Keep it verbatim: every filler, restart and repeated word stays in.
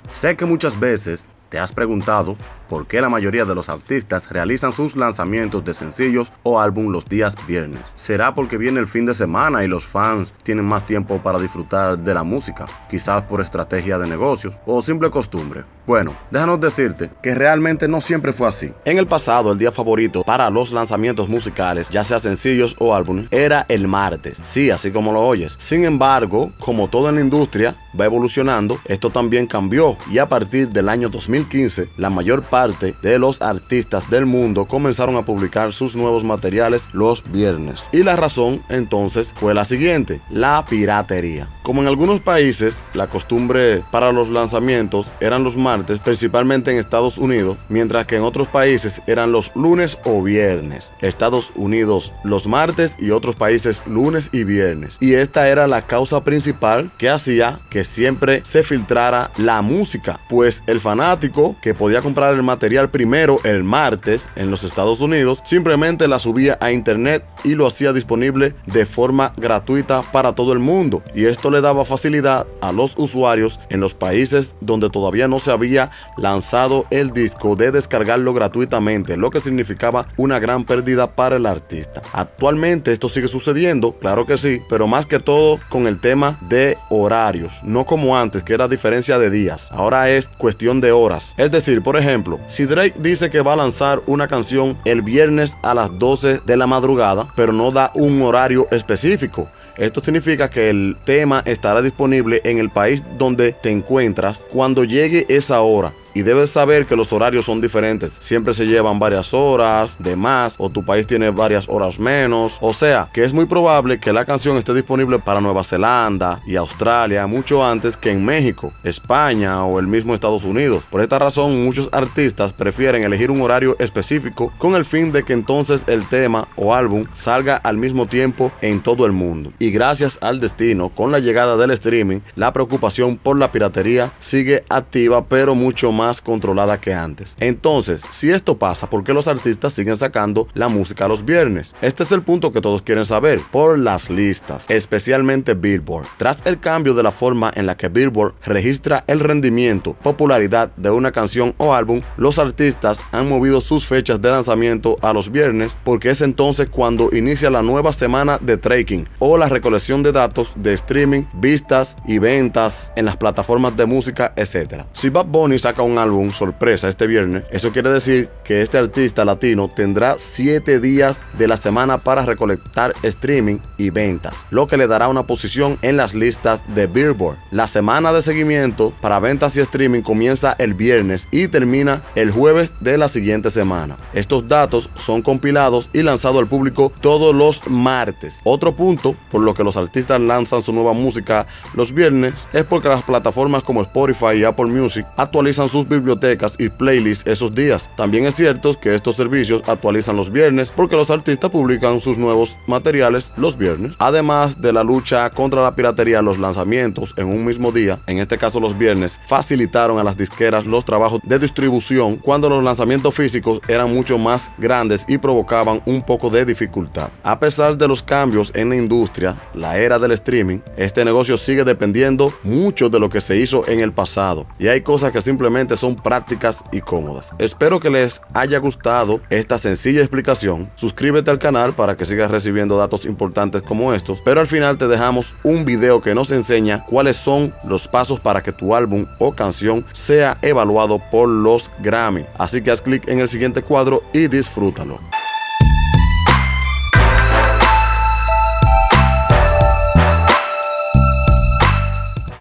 Sé que muchas veces te has preguntado por qué la mayoría de los artistas realizan sus lanzamientos de sencillos o álbum los días viernes. ¿Será porque viene el fin de semana y los fans tienen más tiempo para disfrutar de la música? Quizás por estrategia de negocios o simple costumbre. Bueno, déjanos decirte que realmente no siempre fue así. En el pasado, el día favorito para los lanzamientos musicales, ya sea sencillos o álbumes, era el martes. Sí, así como lo oyes. Sin embargo, como todo en la industria va evolucionando, esto también cambió y a partir del año dos mil quince, la mayor parte de los artistas del mundo comenzaron a publicar sus nuevos materiales los viernes. Y la razón entonces fue la siguiente: la piratería. Como en algunos países, la costumbre para los lanzamientos eran los martes, principalmente en Estados Unidos, mientras que en otros países eran los lunes o viernes. Estados Unidos los martes y otros países lunes y viernes. Y esta era la causa principal que hacía que siempre se filtrara la música, pues el fanático que podía comprar el material primero el martes en los Estados Unidos simplemente la subía a internet y lo hacía disponible de forma gratuita para todo el mundo, y esto le daba facilidad a los usuarios en los países donde todavía no se había lanzado el disco de descargarlo gratuitamente, lo que significaba una gran pérdida para el artista. Actualmente esto sigue sucediendo, claro que sí, pero más que todo con el tema de horarios, no como antes que era diferencia de días, ahora es cuestión de horas. Es decir, por ejemplo, si Drake dice que va a lanzar una canción el viernes a las doce de la madrugada, pero no da un horario específico, esto significa que el tema estará disponible en el país donde te encuentras cuando llegue esa hora. Y debes saber que los horarios son diferentes. Siempre se llevan varias horas de más, o tu país tiene varias horas menos. O sea, que es muy probable que la canción esté disponible para Nueva Zelanda y Australia mucho antes que en México, España o el mismo Estados Unidos. Por esta razón, muchos artistas prefieren elegir un horario específico con el fin de que entonces el tema o álbum salga al mismo tiempo en todo el mundo. Y gracias al destino, con la llegada del streaming, la preocupación por la piratería sigue activa, pero mucho más más controlada que antes. Entonces, si esto pasa, ¿por qué los artistas siguen sacando la música los viernes? Este es el punto que todos quieren saber. Por las listas, especialmente Billboard. Tras el cambio de la forma en la que Billboard registra el rendimiento, popularidad de una canción o álbum, los artistas han movido sus fechas de lanzamiento a los viernes, porque es entonces cuando inicia la nueva semana de tracking o la recolección de datos de streaming, vistas y ventas en las plataformas de música, etcétera. Si Bad Bunny saca un álbum sorpresa este viernes, eso quiere decir que este artista latino tendrá siete días de la semana para recolectar streaming y ventas, lo que le dará una posición en las listas de Billboard. La semana de seguimiento para ventas y streaming comienza el viernes y termina el jueves de la siguiente semana. Estos datos son compilados y lanzados al público todos los martes. Otro punto por lo que los artistas lanzan su nueva música los viernes es porque las plataformas como Spotify y Apple Music actualizan sus bibliotecas y playlists esos días. También es cierto que estos servicios actualizan los viernes porque los artistas publican sus nuevos materiales los viernes. Además de la lucha contra la piratería, los lanzamientos en un mismo día, en este caso los viernes, facilitaron a las disqueras los trabajos de distribución cuando los lanzamientos físicos eran mucho más grandes y provocaban un poco de dificultad. A pesar de los cambios en la industria, la era del streaming, este negocio sigue dependiendo mucho de lo que se hizo en el pasado, y hay cosas que simplemente son prácticas y cómodas. Espero que les haya gustado esta sencilla explicación. Suscríbete al canal para que sigas recibiendo datos importantes como estos, pero al final te dejamos un video que nos enseña cuáles son los pasos para que tu álbum o canción sea evaluado por los Grammy. Así que haz clic en el siguiente cuadro y disfrútalo.